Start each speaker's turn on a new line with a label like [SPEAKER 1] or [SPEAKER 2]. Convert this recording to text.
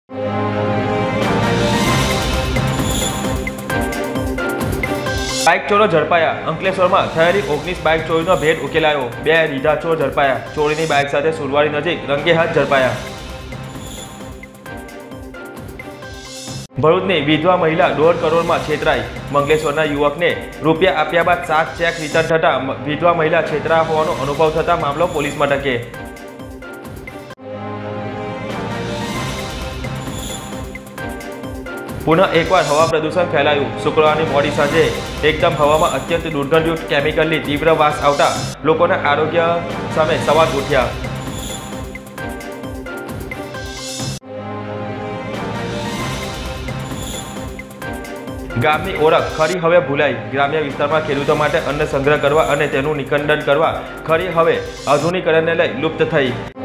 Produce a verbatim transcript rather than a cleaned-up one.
[SPEAKER 1] Bike चोरो झड़पाया। अंकलेश्वરમાં થયેલી ઓગણીસ બાઇક ચોરીનો ભેદ ઉકેલાયો। બે રીઢા ચોર ઝડપાયા। ચોરીની બાઇક સાથે સુરવાડી નજીક રંગે હાથ ઝડપાયા। ભરૂચની વિધવા મહિલા દોઢ કરોડમાં છેતરાઈ। મંગલેશ્વરના યુવકને રૂપિયા આપ્યા બાદ સાત ચેક રિટર્ન થતા વિધવા મહિલા છેતરા હોવાનો અનુભવ થતા મામલો પોલીસ મથકે। पुनः एक बार हवा प्रदूषण फैलायु। शुक्रवार मोडी सांजे एकदम हवा में अत्यंत दुर्गंधयुक्त केमिकल की तीव्र वास आवता लोकोना आरोग्य सामे सवाल उठ्या। गामनी ओळख खरी हवे भूलाई। ग्राम्य विस्तार में खेडूतो माटे अन्न संग्रह करवा अने तेनुं निकंदन करवा खरी हवे आधुनिकीकरणने लई लुप्त थई।